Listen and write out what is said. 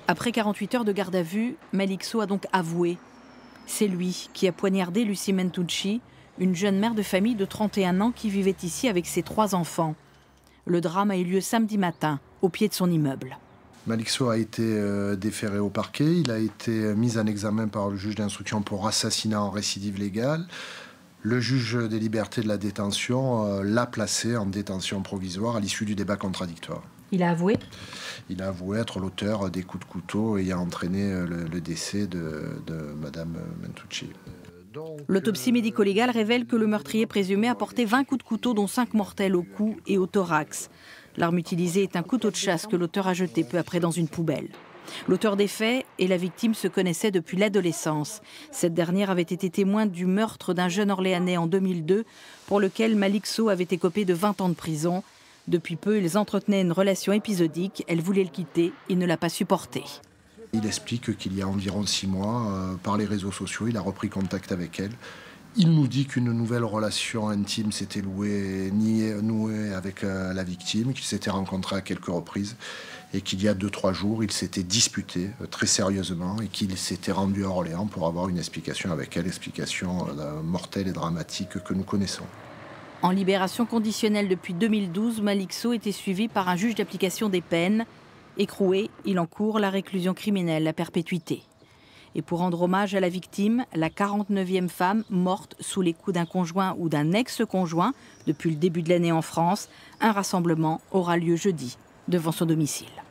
Après 48 heures de garde à vue, Malik Sow a donc avoué. C'est lui qui a poignardé Lucie Mentucci, une jeune mère de famille de 31 ans qui vivait ici avec ses 3 enfants. Le drame a eu lieu samedi matin, au pied de son immeuble. Malik Sow a été déféré au parquet. Il a été mis en examen par le juge d'instruction pour assassinat en récidive légale. Le juge des libertés de la détention l'a placé en détention provisoire à l'issue du débat contradictoire. Il a avoué? Il a avoué être l'auteur des coups de couteau ayant entraîné le décès de Mme Mentucci. L'autopsie médico-légale révèle que le meurtrier présumé a porté 20 coups de couteau, dont 5 mortels au cou et au thorax. L'arme utilisée est un couteau de chasse que l'auteur a jeté peu après dans une poubelle. L'auteur des faits et la victime se connaissaient depuis l'adolescence. Cette dernière avait été témoin du meurtre d'un jeune Orléanais en 2002, pour lequel Malik Sow avait écopé de 20 ans de prison. Depuis peu, ils entretenaient une relation épisodique. Elle voulait le quitter, il ne l'a pas supporté. Il explique qu'il y a environ 6 mois, par les réseaux sociaux, il a repris contact avec elle. Il nous dit qu'une nouvelle relation intime s'était nouée avec la victime, qu'ils s'étaient rencontrés à quelques reprises et qu'il y a 2-3 jours, ils s'étaient disputés très sérieusement et qu'il s'était rendu à Orléans pour avoir une explication avec elle, explication mortelle et dramatique que nous connaissons. En libération conditionnelle depuis 2012, Malik Sow était suivi par un juge d'application des peines. Écroué, il encourt la réclusion criminelle à perpétuité. Et pour rendre hommage à la victime, la 49e femme morte sous les coups d'un conjoint ou d'un ex-conjoint depuis le début de l'année en France, un rassemblement aura lieu jeudi devant son domicile.